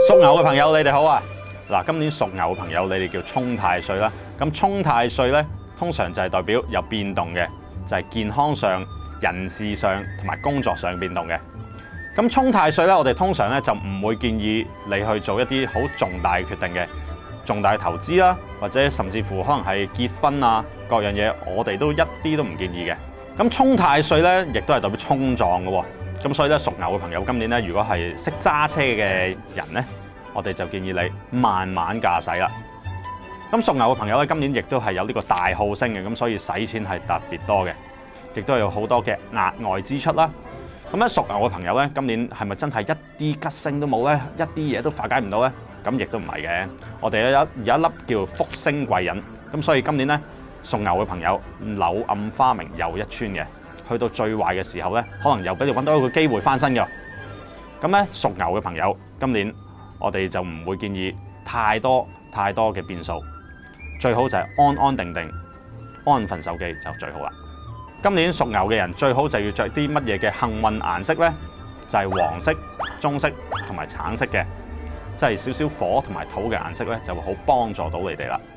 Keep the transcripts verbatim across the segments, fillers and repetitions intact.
屬牛嘅朋友，你哋好啊！嗱，今年屬牛嘅朋友，你哋叫沖太歲啦。咁沖太歲咧，通常就係代表有變動嘅，就係健康上、人事上同埋工作上變動嘅。咁沖太歲咧，我哋通常咧就唔會建議你去做一啲好重大嘅決定嘅，重大嘅投資啦，或者甚至乎可能係結婚啊，各樣嘢，我哋都一啲都唔建議嘅。咁沖太歲咧，亦都係代表衝撞嘅喎。咁所以咧，屬牛嘅朋友今年咧，如果係識揸車嘅人咧，我哋就建議你慢慢駕駛啦。咁屬牛嘅朋友咧，今年亦都係有呢個大耗星嘅，咁所以使錢係特別多嘅，亦都有好多嘅額外支出啦。咁咧，屬牛嘅朋友咧，今年係咪真係一啲吉星都冇咧？一啲嘢都化解唔到咧？咁亦都唔係嘅。我哋有有一粒叫福星貴人，咁所以今年咧，屬牛嘅朋友柳暗花明又一村嘅。去到最壞嘅時候咧，可能又俾你揾到一個機會翻身嘅。咁咧，屬牛嘅朋友，今年我哋就唔會建議太多太多嘅變數，最好就係安安定定、安分守己就最好啦。今年屬牛嘅人最好就要着啲乜嘢嘅幸運顏色咧？就係黃色、棕色同埋橙色嘅，即係少少火同埋土嘅顏色咧，就會好幫助到你哋啦。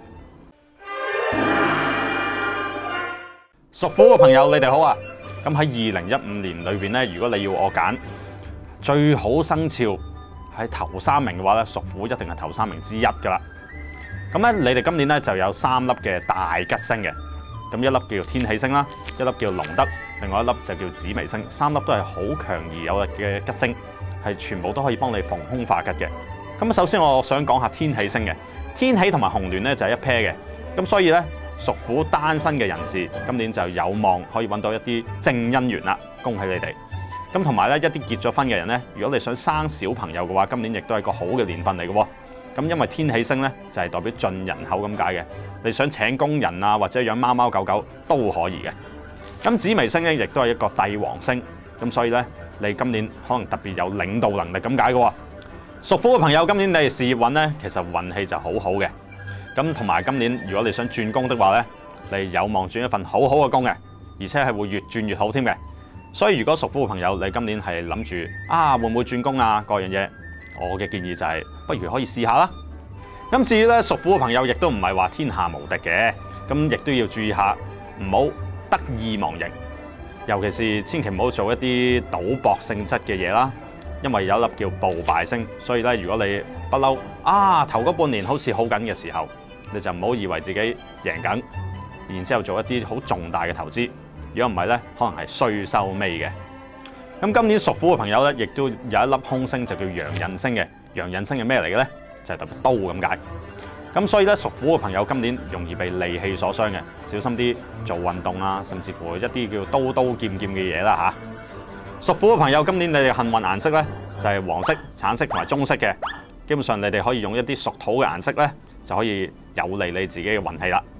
屬虎嘅朋友，你哋好啊！咁喺二零一五年裏邊咧，如果你要我揀最好生肖喺頭三名嘅話咧，屬虎一定係頭三名之一噶啦。咁咧，你哋今年咧就有三粒嘅大吉星嘅，咁一粒叫天喜星啦，一粒叫龍德，另外一粒就叫紫微星，三粒都係好強而有力嘅吉星，係全部都可以幫你逢凶化吉嘅。咁首先我想講下天喜星嘅，天喜同埋紅鸞咧就係一 pair 嘅，咁所以咧，屬虎單身嘅人士，今年就有望可以揾到一啲正姻緣啦，恭喜你哋！咁同埋咧，一啲結咗婚嘅人咧，如果你想生小朋友嘅話，今年亦都係個好嘅年份嚟嘅喎。咁因為天喜星咧就係代表進人口咁解嘅，你想請工人啊或者養貓貓狗狗都可以嘅。咁紫微星咧亦都係一個帝王星，咁所以咧你今年可能特別有領導能力咁解嘅喎。屬虎嘅朋友，今年你哋事業運咧，其實運氣就好好嘅。咁同埋今年，如果你想轉工的話咧，你有望轉一份好好嘅工嘅，而且係會越轉越好添嘅。所以如果屬虎嘅朋友，你今年係諗住啊會唔會轉工啊各樣嘢，我嘅建議就係不如可以試下啦。咁至於咧屬虎嘅朋友，亦都唔係話天下無敵嘅，咁亦都要注意下，唔好得意忘形，尤其是千祈唔好做一啲賭博性質嘅嘢啦。因為有一粒叫暴敗星，所以咧如果你不嬲啊頭嗰半年好似好緊嘅時候，你就唔好以為自己贏緊，然之後做一啲好重大嘅投資。如果唔係咧，可能係衰收尾嘅。咁今年屬虎嘅朋友咧，亦都有一粒凶星，就叫陽刃星嘅。陽刃星係咩嚟嘅咧？就係代表刀咁解。咁所以咧，屬虎嘅朋友今年容易被利器所傷嘅，小心啲做運動啊，甚至乎一啲叫刀刀劍劍嘅嘢啦嚇。屬虎嘅朋友，今年你哋幸運顏色咧就係黃色、橙色同埋棕色嘅。基本上你哋可以用一啲屬土嘅顏色咧，就可以有利你自己嘅運氣啦。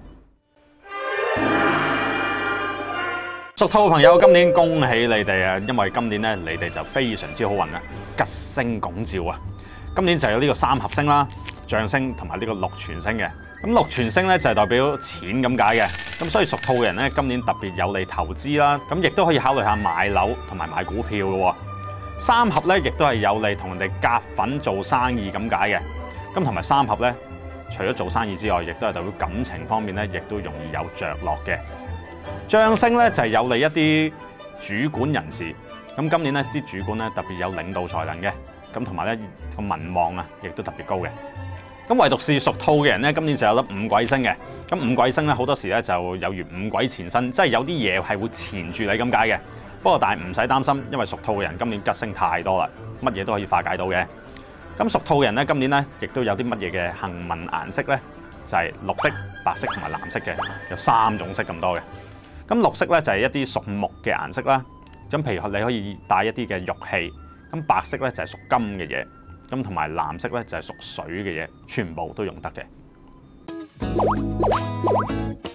屬兔嘅朋友，今年恭喜你哋啊！因為今年咧，你哋就非常之好運啊，吉星拱照啊！今年就有呢個三合星啦、將星同埋呢個祿存星嘅。咁祿存星咧就係代表錢咁解嘅。咁所以屬兔嘅人咧，今年特別有利投資啦。咁亦都可以考慮下買樓同埋買股票嘅喎。三合咧，亦都係有利同人哋夾份做生意咁解嘅。咁同埋三合咧，除咗做生意之外，亦都係代表感情方面咧，亦都容易有着落嘅。將星咧就係有利一啲主管人士。咁今年咧啲主管咧特別有領導才能嘅。咁同埋咧個民望啊，亦都特別高嘅。咁唯獨是屬兔嘅人咧，今年就有粒五鬼星嘅。咁五鬼星咧好多時咧就有如五鬼纏身，即係有啲嘢係會纏住你咁解嘅。不過但係唔使擔心，因為屬兔嘅人今年吉星太多啦，乜嘢都可以化解到嘅。咁屬兔嘅人咧，今年咧亦都有啲乜嘢嘅幸運顏色咧，就係綠色、白色同埋藍色嘅，有三種色咁多嘅。咁綠色咧就係一啲屬木嘅顏色啦。咁譬如你可以帶一啲嘅玉器。咁白色咧就係屬金嘅嘢，咁同埋藍色咧就係屬水嘅嘢，全部都用得嘅。